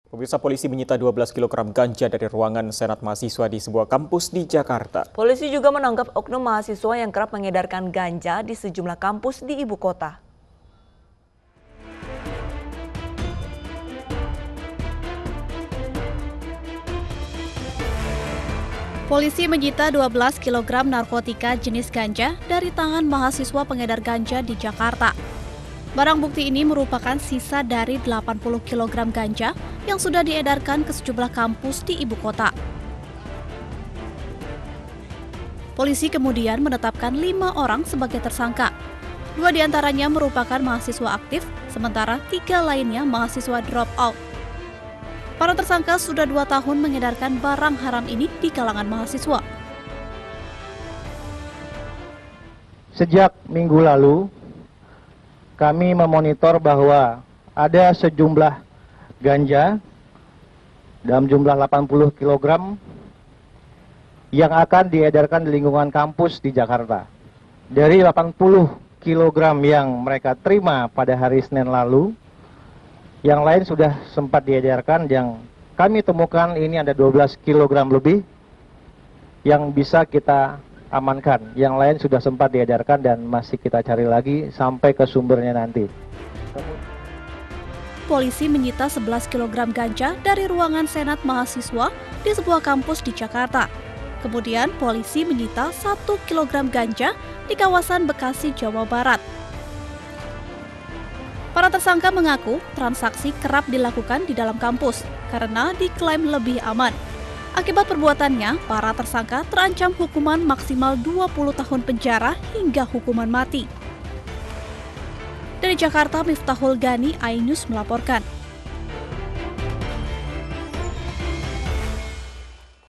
Pemirsa, polisi menyita 12 kg ganja dari ruangan Senat mahasiswa di sebuah kampus di Jakarta. Polisi juga menangkap oknum mahasiswa yang kerap mengedarkan ganja di sejumlah kampus di ibu kota. Polisi menyita 12 kg narkotika jenis ganja dari tangan mahasiswa pengedar ganja di Jakarta. Barang bukti ini merupakan sisa dari 80 kg ganja yang sudah diedarkan ke sejumlah kampus di ibu kota. Polisi kemudian menetapkan 5 orang sebagai tersangka. 2 diantaranya merupakan mahasiswa aktif, sementara 3 lainnya mahasiswa drop out. Para tersangka sudah 2 tahun mengedarkan barang haram ini di kalangan mahasiswa. Sejak minggu lalu, kami memonitor bahwa ada sejumlah ganja dalam jumlah 80 kg yang akan diedarkan di lingkungan kampus di Jakarta. Dari 80 kg yang mereka terima pada hari Senin lalu, yang lain sudah sempat diedarkan. Yang kami temukan ini ada 12 kg lebih yang bisa kita amankan. Yang lain sudah sempat diedarkan dan masih kita cari lagi sampai ke sumbernya nanti. Polisi menyita 11 kg ganja dari ruangan Senat mahasiswa di sebuah kampus di Jakarta. Kemudian polisi menyita 1 kg ganja di kawasan Bekasi, Jawa Barat. Para tersangka mengaku transaksi kerap dilakukan di dalam kampus karena diklaim lebih aman. Akibat perbuatannya, para tersangka terancam hukuman maksimal 20 tahun penjara hingga hukuman mati. Dari Jakarta, Miftahul Gani, iNews melaporkan.